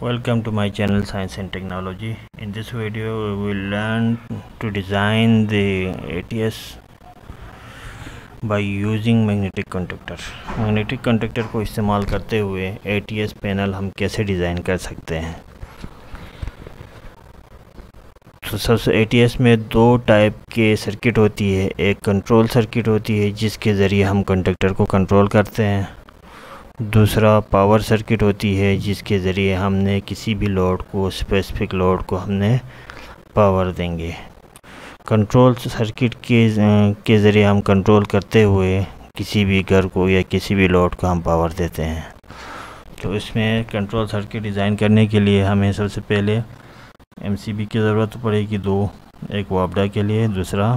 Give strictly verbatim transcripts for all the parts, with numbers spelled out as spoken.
Welcome to my channel Science and Technology. In this video we will learn to design the A T S by using magnetic conductor. Magnetic conductor को इस्तेमाल करते हुए A T S panel हम कैसे design कर सकते हैं। तो सबसे A T S में दो टाइप के सर्किट होती है। एक कंट्रोल सर्किट होती है जिसके ज़रिए हम कंडक्टर को कंट्रोल करते हैं। दूसरा पावर सर्किट होती है जिसके ज़रिए हमने किसी भी लोड को स्पेसिफिक लोड को हमने पावर देंगे। कंट्रोल सर्किट के के ज़रिए हम कंट्रोल करते हुए किसी भी घर को या किसी भी लोड को हम पावर देते हैं। तो इसमें कंट्रोल सर्किट डिज़ाइन करने के लिए हमें सबसे पहले एम सी बी की ज़रूरत पड़ेगी दो, एक वापडा के लिए, दूसरा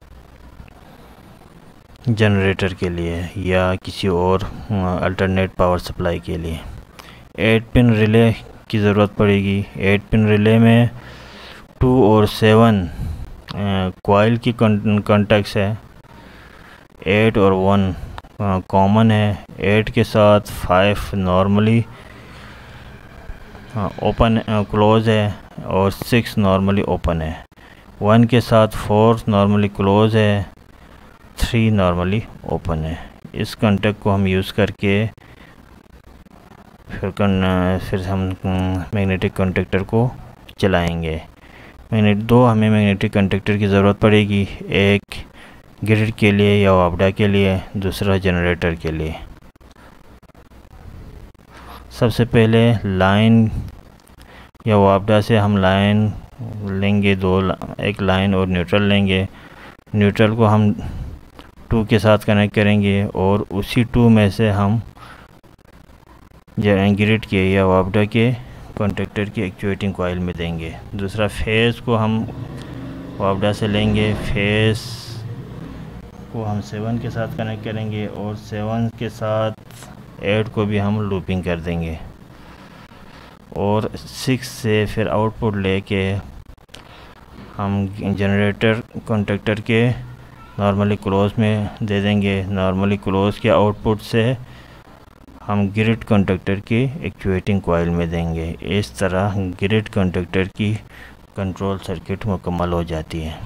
जनरेटर के लिए या किसी और अल्टरनेट पावर सप्लाई के लिए। एट पिन रिले की ज़रूरत पड़ेगी। एट पिन रिले में टू और सेवन कॉइल की कॉन्टैक्ट्स है। एट और वन कॉमन है। एट के साथ फाइव नॉर्मली ओपन क्लोज है और सिक्स नॉर्मली ओपन है। वन के साथ फोर नॉर्मली क्लोज है, थ्री नॉर्मली ओपन है। इस कॉन्टैक्ट को हम यूज़ करके फिर कन फिर हम मैग्नेटिक कॉन्टैक्टर को चलाएंगे। मैग्नेट दो हमें मैग्नेटिक कॉन्टैक्टर की ज़रूरत पड़ेगी, एक ग्रिड के लिए या वापडा के लिए, दूसरा जनरेटर के लिए। सबसे पहले लाइन या वापडा से हम लाइन लेंगे, दो एक लाइन और न्यूट्रल लेंगे। न्यूट्रल को हम टू के साथ कनेक्ट करेंगे और उसी टू में से हम ग्रिड के या वापडा के कॉन्टैक्टर की एक्चुएटिंग कॉइल में देंगे। दूसरा फेस को हम वापडा से लेंगे, फेस को हम सेवन के साथ कनेक्ट करेंगे और सेवन के साथ एट को भी हम लूपिंग कर देंगे और सिक्स से फिर आउटपुट लेके हम जनरेटर कॉन्टैक्टर के नॉर्मली क्लोज में दे देंगे। नॉर्मली क्लोज के आउटपुट से हम ग्रिड कॉन्टैक्टर की एक्चुएटिंग कॉइल में देंगे। इस तरह ग्रिड कॉन्टैक्टर की कंट्रोल सर्किट मुकम्मल हो जाती है।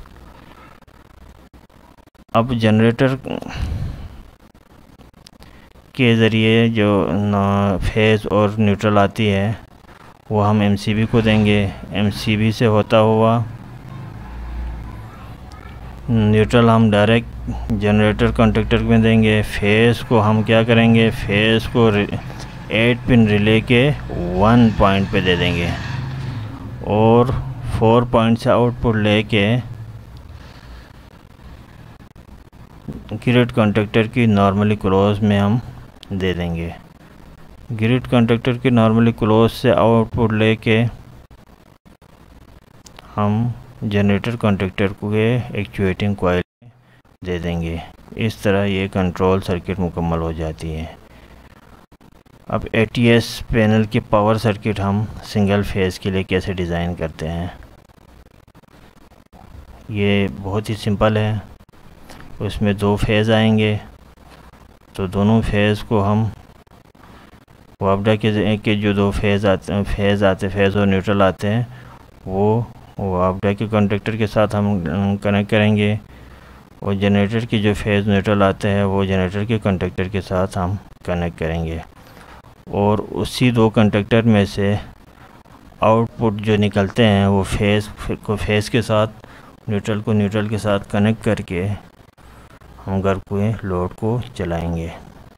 अब जनरेटर के ज़रिए जो फेज और न्यूट्रल आती है वो हम एम सी बी को देंगे। एम सी बी से होता हुआ न्यूट्रल हम डायरेक्ट जनरेटर कॉन्टैक्टर में देंगे। फेस को हम क्या करेंगे, फेस को एट पिन रिले के वन पॉइंट पे दे देंगे और फोर पॉइंट से आउटपुट लेके ग्रिड कॉन्टैक्टर की नॉर्मली क्लोज में हम दे देंगे। ग्रिड कॉन्टैक्टर की नॉर्मली क्लोज से आउटपुट लेके हम जनरेटर कॉन्टैक्टर को एक्चुएटिंग कॉइल दे देंगे। इस तरह ये कंट्रोल सर्किट मुकम्मल हो जाती है। अब A T S पैनल के पावर सर्किट हम सिंगल फेज़ के लिए कैसे डिज़ाइन करते हैं, ये बहुत ही सिंपल है। उसमें दो फेज़ आएंगे तो दोनों फेज़ को हम वापडा के के जो दो फेज़ आते फेज़ आते फेज़ और न्यूट्रल आते हैं वो वापडा के कॉन्टैक्टर के साथ हम कनेक्ट करेंगे और जनरेटर की जो फेज़ न्यूट्रल आते हैं वो जनरेटर के कॉन्टैक्टर के साथ हम कनेक्ट करेंगे और उसी दो कॉन्टैक्टर में से आउटपुट जो निकलते हैं वो फेज़ को फेज़ के साथ, न्यूट्रल को न्यूट्रल के साथ कनेक्ट करके हम घर को लोड को चलाएंगे।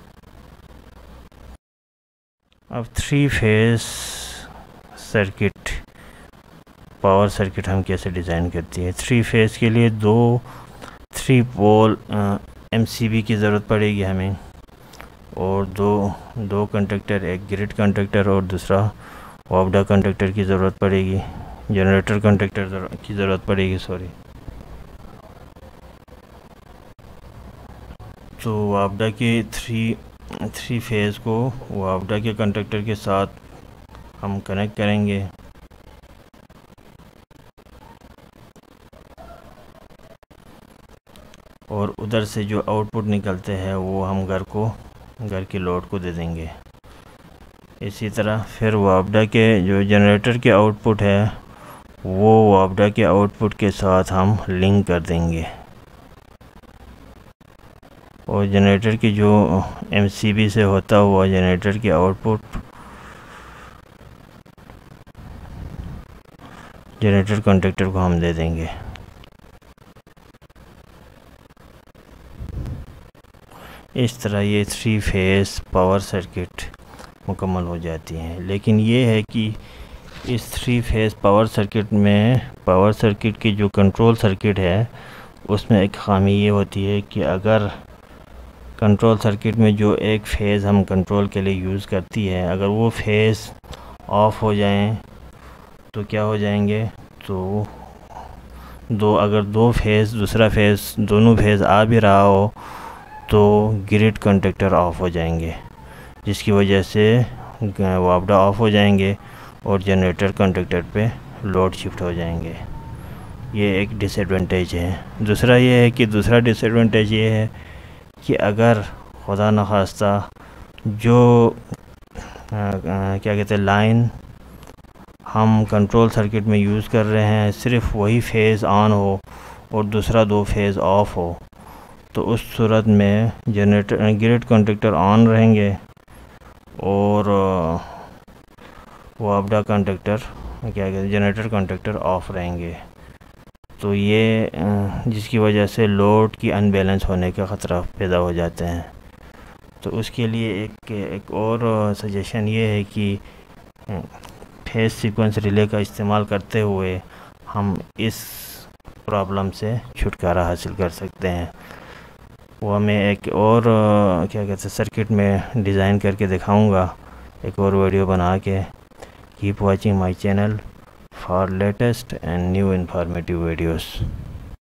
अब three phase circuit power circuit हम कैसे डिज़ाइन करती है। थ्री फेज़ के लिए दो three pole M C B की ज़रूरत पड़ेगी हमें और दो दो कंडक्टर, एक ग्रिड कंडक्टर और दूसरा वापडा कंडक्टर की ज़रूरत पड़ेगी। जनरेटर कंडक्टर की ज़रूरत पड़ेगी सॉरी तो वापडा के थ्री थ्री फेज़ को वापडा के कंडक्टर के साथ हम कनेक्ट करेंगे और उधर से जो आउटपुट निकलते हैं वो हम घर को घर की लोड को दे देंगे। इसी तरह फिर वापडा के जो जनरेटर के आउटपुट है वो वापडा के आउटपुट के साथ हम लिंक कर देंगे, और जनरेटर की जो एमसीबी से होता हुआ जनरेटर के आउटपुट जनरेटर कॉन्टेक्टर को हम दे देंगे। इस तरह ये थ्री फेस पावर सर्किट मुकम्मल हो जाती हैं। लेकिन ये है कि इस थ्री फेस पावर सर्किट में पावर सर्किट की जो कंट्रोल सर्किट है उसमें एक ख़ामी ये होती है कि अगर कंट्रोल सर्किट में जो एक फ़ेज़ हम कंट्रोल के लिए यूज़ करती है, अगर वो फेज़ ऑफ हो जाएं तो क्या हो जाएंगे, तो दो अगर दो फेज़ दूसरा फेज़ दोनों फेज़ आ भी रहा हो तो ग्रिड कॉन्टेक्टर ऑफ हो जाएंगे, जिसकी वजह से वापडा ऑफ हो जाएंगे और जनरेटर कॉन्टेक्टर पे लोड शिफ्ट हो जाएंगे। ये एक डिसएडवांटेज है। दूसरा ये है कि दूसरा डिसएडवांटेज ये है कि अगर खुदा न खास्ता जो आ, आ, क्या कहते हैं लाइन हम कंट्रोल सर्किट में यूज़ कर रहे हैं सिर्फ वही फेज़ ऑन हो और दूसरा दो फेज़ ऑफ हो, तो उस सूरत में जनरेटर ग्रिड कॉन्टेक्टर ऑन रहेंगे और वापडा कॉन्टेक्टर क्या कहते हैं जनरेटर कॉन्टेक्टर ऑफ रहेंगे। तो ये जिसकी वजह से लोड की अनबैलेंस होने का ख़तरा पैदा हो जाते हैं। तो उसके लिए एक एक और सजेशन ये है कि फेज सीक्वेंस रिले का इस्तेमाल करते हुए हम इस प्रॉब्लम से छुटकारा हासिल कर सकते हैं। वो मैं एक और क्या कहते हैं सर्किट में डिज़ाइन करके दिखाऊंगा एक और वीडियो बना के। Keep watching my channel for latest and new informative videos.